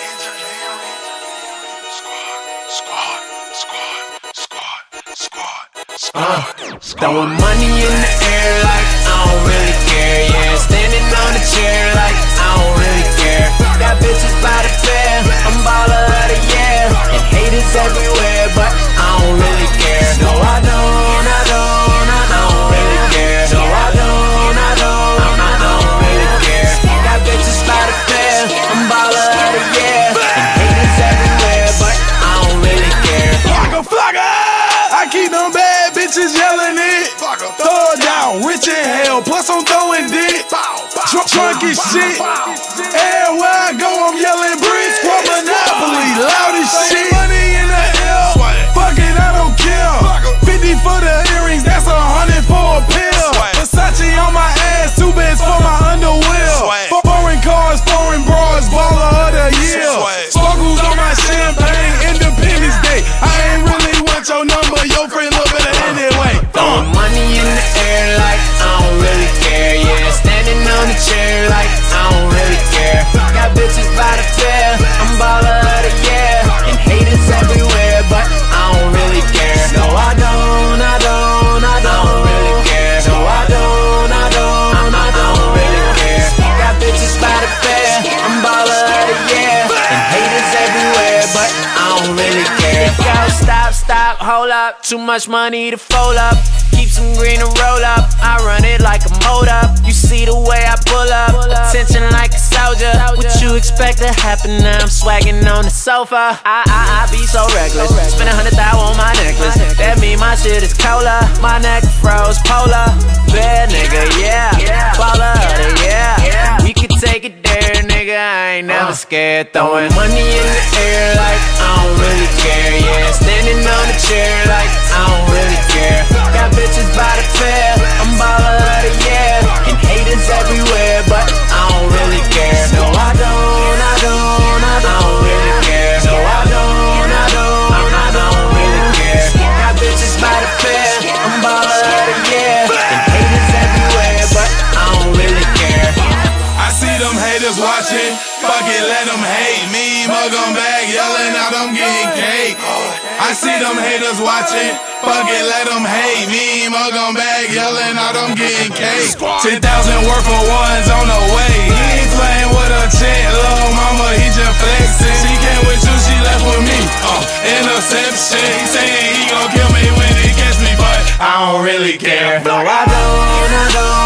Throwing money in the air like I don't really care, yeah. Standing on the chair like I don't really care. Got bitches by the pair, I'm baller of the year. And haters everywhere, but I don't really care. No, I don't really care. No, I don't really care. Got bitches by the pair, I'm baller of the year. And haters everywhere, but I don't really care. Flocka, I keep them bad bitches yelling it. Throw it down, rich in hell, plus I'm throwing dick. Drunk as shit. Everywhere I go, I'm yelling bricks. From Monopoly, loud as shit. Money in the air, fuck it, I don't care. 50 for the earrings, that's 100 for a pill. Versace on my ass, 2 bands for my underwear. Foreign cars, foreign bras, baller of the year. Sparkles on my champagne, Independence Day. I ain't really want your number, your friend look better anyway. Throwing money in the air like I don't really care, yeah. Standing on the chair like I don't really care. Got bitches by the pair, I'm baller of the year. And haters everywhere, but I don't really care. No, I don't really care. No, I don't really care. Got bitches by the pair, I'm baller of the year. And haters everywhere, but I don't really care. Go, stop, hold up. Too much money to fold up. Keep some green to roll up. I run it like a motor. You see the way I pull up. Attention like a soldier. What you expect to happen now? I'm swagging on the sofa. I be so reckless. Spend 100,000 on my necklace. That mean my shit is cola. My neck froze polar. Bad nigga, yeah. Baller of the year. We could take it there, nigga. I ain't never scared. Throwing money in the air like I don't really care, yeah. Standing on the chair like I don't really care. Got bitches by the pair, I'm baller of the year. And haters everywhere, but I don't really care. No, I don't really care. No, I don't really care. Got bitches by the pair, I'm baller of the year. And haters everywhere, but I don't really care. I see them haters watching, fuck it, let them hate me. Mug on back, yelling out I'm getting cake. I see them haters watching, fuck it, let them hate me. Mug on back, yelling out I'm getting cake. 10,000 worth of ones on the way. He ain't playing with a chick, little mama, he just flexing. She came with you, she left with me. Interception, he saying he gon' kill me when he catch me, but I don't really care. No, I don't